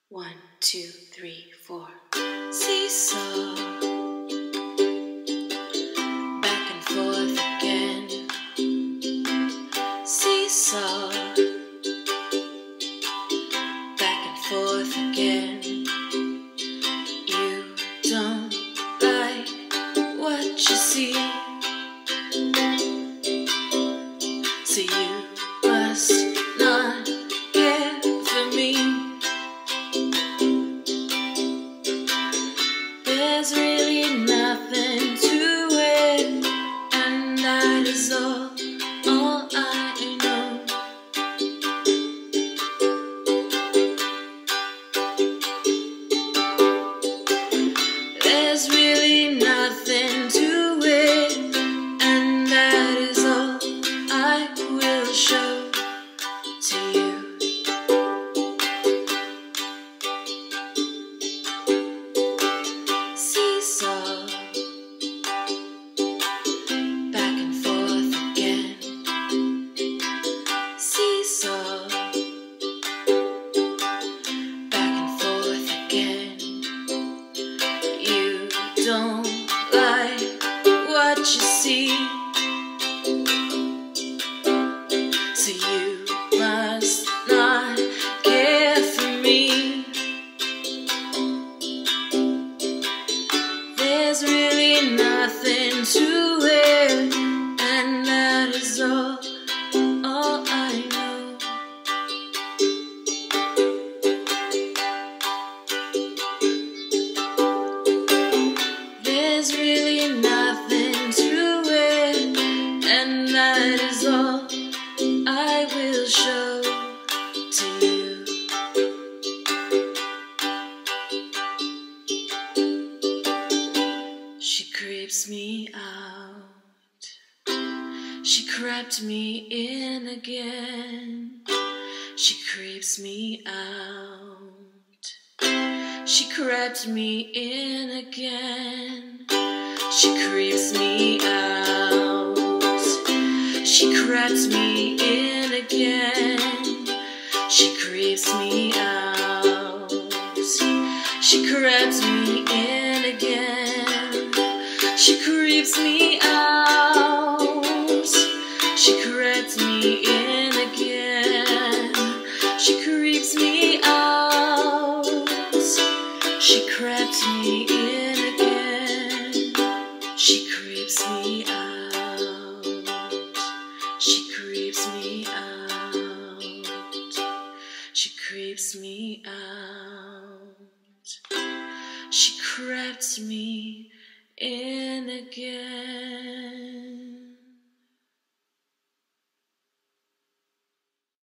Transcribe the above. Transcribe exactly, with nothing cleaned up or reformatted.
One, two, three, four. Seesaw, back and forth again. Seesaw, back and forth again. You don't like what you see, so you must not care for me. There's really nothing to it, and that is all, all I know. There's really nothing to it, and that is all I will show to you. Seesaw, back and forth again. Seesaw, back and forth again. You don't like what you see, so you must not care for me. There's really nothing to it, and that is all, all I know. There's really nothing to it, and that is all I will show to you. She creeps me out. She crept me in again. She creeps me out. She crept me in again. She creeps me out. She crept me in again. She creeps me out. She crept me in again. She creeps me out. She crept me in again. She creeps me out. She crept me in again. She creeps me out. She creeps me out. She creeps me out. She crept me in again.